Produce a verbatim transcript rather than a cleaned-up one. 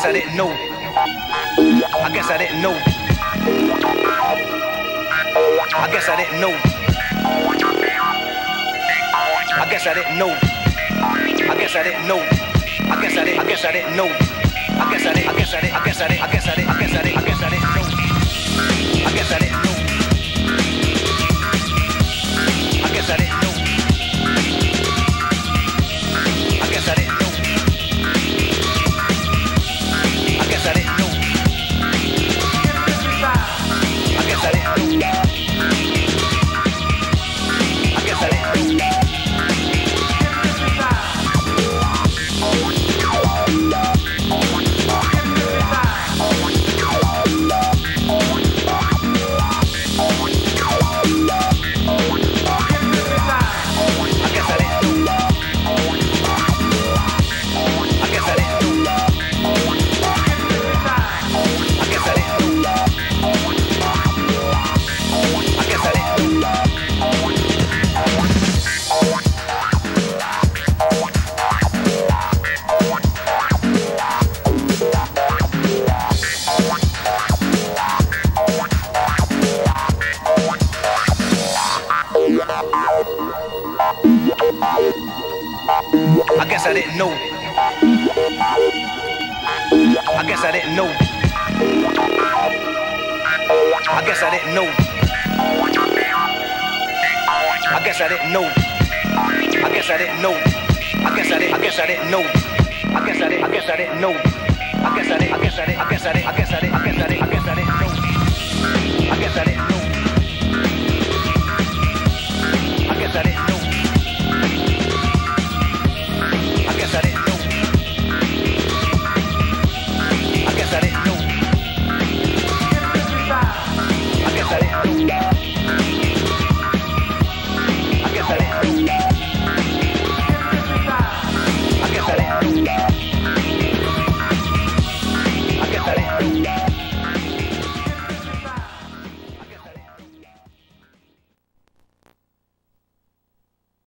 I didn't know. I guess I didn't know. I guess I didn't know. I guess I didn't know. I guess I didn't know. I guess I didn't. I guess I didn't know. I guess I didn't. I guess I didn't. I guess I didn't. I guess I didn't. I guess I didn't. I guess I didn't know. I guess I didn't know. I guess I didn't know. I guess I didn't know. I guess I didn't know. I guess I didn't know. I guess I didn't know. I guess I didn't know. I guess I didn't know. I guess I didn't know. I guess I didn't know. I guess I didn't know. I guess I didn't. I guess I didn't know. I guess I didn't. I guess I didn't know. I guess I didn't. I guess I didn't. I guess I didn't. I guess I didn't.